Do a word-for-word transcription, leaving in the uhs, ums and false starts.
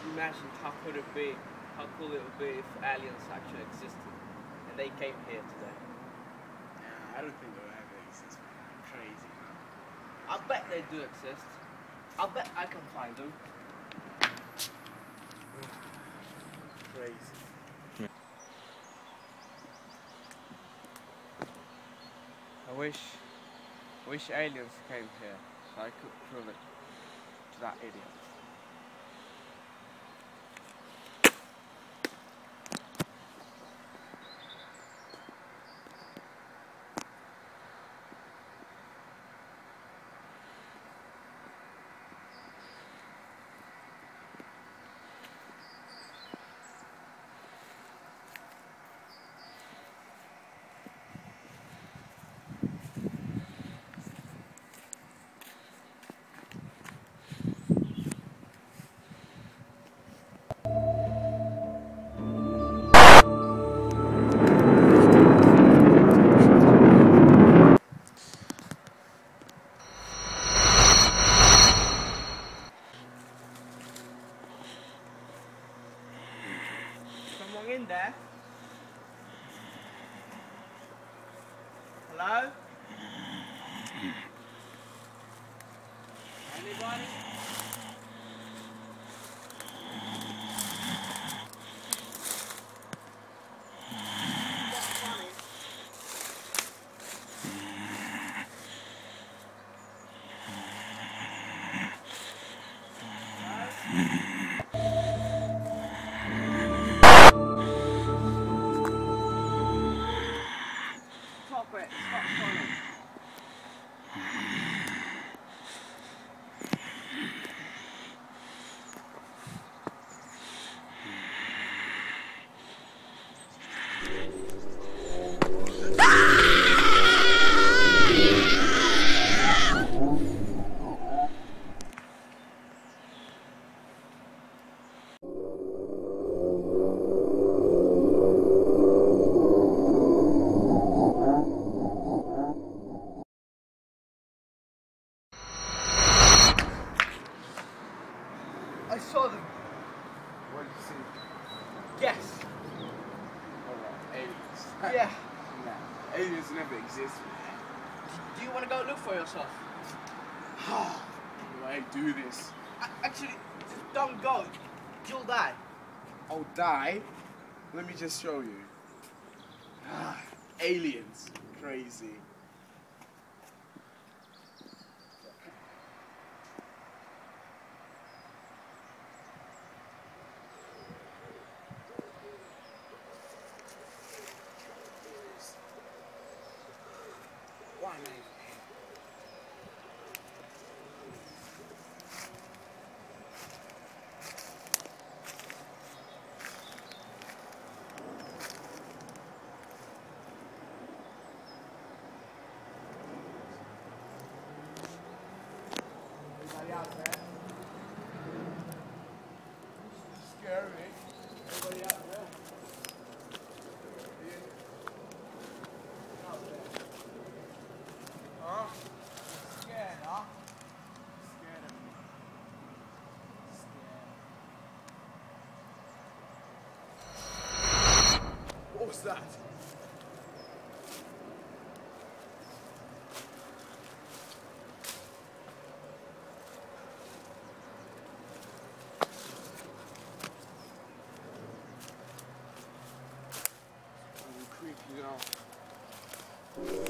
imagine how could it be, how cool it would be if aliens actually existed and they came here today. Yeah, I don't think they'll ever exist, man. Crazy, man. I bet they do exist. I bet I can find them. Crazy. I wish, I wish aliens came here so I could prove it to that idiot. Someone in there? Hello? Anybody? Stop it, stop funny. I saw them. What did you see? Yes. Alright, aliens. Yeah. Nah, aliens never exist, man. Do you want to go look for yourself? How do I do this? A- Actually, just don't go. You'll die. I'll die? Let me just show you. Ah, aliens. Crazy. Why not? Anybody out there? Scary. Anybody out there? Out there. Huh? Scared, huh? Scared of me. Scared. What was that? Creepy, you know.